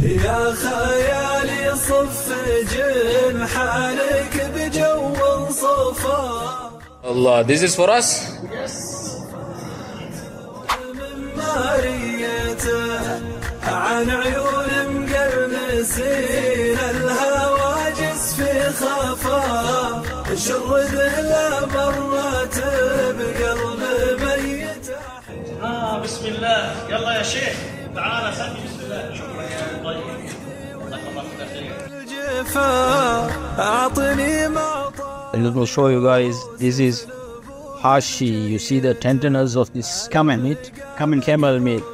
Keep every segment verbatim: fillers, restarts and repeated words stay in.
يا خيالي صف جنحانك بجو صفا. Allah, this is for us? Yes. عن عيون مقرنسين الهواجس في خفا شرد له مرات بقلب ميت. آه بسم الله. يلا يا شيخ تعال سمي بسم الله. شكرا يا طيب الله يحفظك خير. الجفا اعطني ما. Let me show you guys. This is hashi. You see the tenderness of this camel meat. Camel camel meat.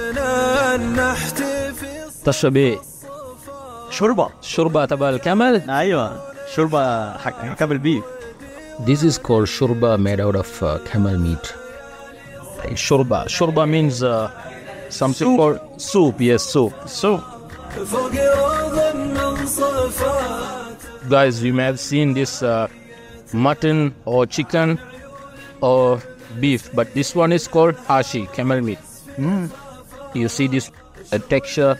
تشرب ايه؟ شوربة شوربة تبع الكمل؟ ايوه شوربة حق كامل بيف. This is called shurba made out of uh, camel meat. Shurba. Shurba means uh, something soup. called soup. Yes, soup. Soup. Guys, you may have seen this uh, mutton or chicken or beef, but this one is called hashi, camel meat. Mm. You see this uh, texture.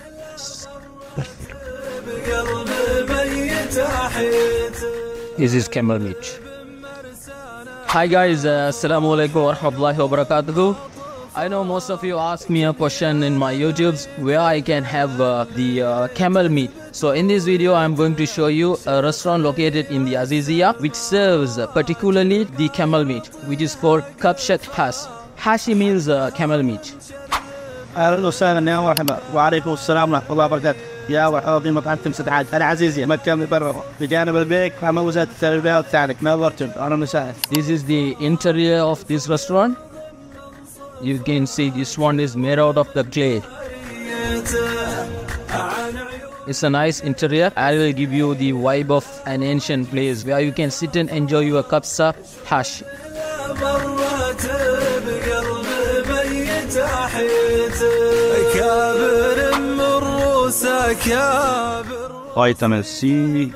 This is camel meat. Hi guys, uh, Assalamu alaikum wa rahmatullahi wa barakatuhu. I know most of you ask me a question in my YouTubes where I can have uh, the uh, camel meat. So in this video I'm going to show you a restaurant located in the Azizia which serves uh, particularly the camel meat, which is called Kabshat Hash. Hashi means uh, camel meat. اهلا وسهلا يا مرحبا وعليكم السلام ورحمه الله وبركاته. يا مرحبا في مطعم تمسة عاد العزيزية مكان مبرر بجانب البيك مع وزارة التربية والتعليم. نورتم. اهلا وسهلا. This is the interior of this restaurant. You can see this one is made out of the clay. It's a nice interior. I will give you the vibe of an ancient place where you can sit and enjoy your kabsa hash. فيتامين سي.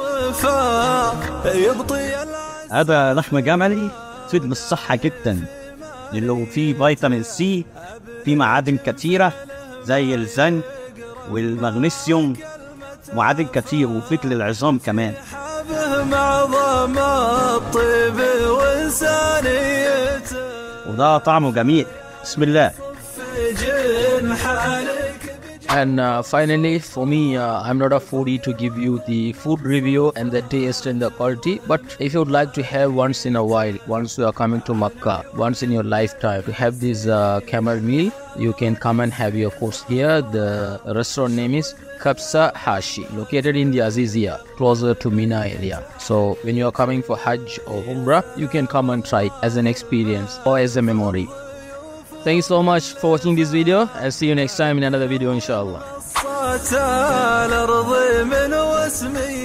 هذا لحم جملي تفيد بالصحة جدا لأنه فيه فيتامين سي، فيه معادن كثيرة زي الزنك والمغنيسيوم، معادن كثير وفيد للعظام كمان. وده طعمه جميل. بسم الله. And uh, finally, for me, uh, I'm not a foodie to give you the food review and the taste and the quality. But if you would like to have once in a while, once you are coming to Makkah, once in your lifetime, to have this uh, camel meal, you can come and have your course here. The restaurant name is Kabsa Hashi, located in the Azizia, closer to Mina area. So when you are coming for Hajj or Umrah, you can come and try it as an experience or as a memory. Thank you so much for watching this video. I'll see you next time in another video, inshallah.